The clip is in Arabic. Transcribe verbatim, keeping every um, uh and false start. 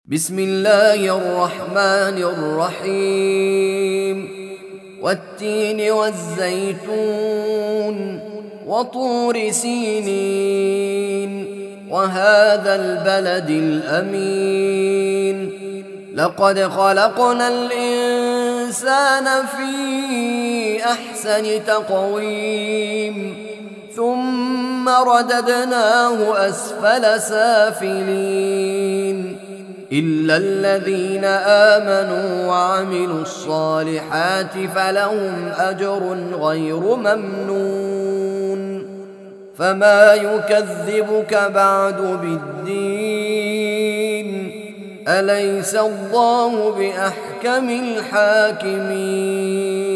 بسم الله الرحمن الرحيم والتين والزيتون وطور سينين وهذا البلد الأمين لقد خلقنا الإنسان في أحسن تقويم ثم رددناه أسفل سافلين إلا الذين آمنوا وعملوا الصالحات فلهم أجر غير ممنون فما يكذبك بعد بالدين أليس الله بأحكم الحاكمين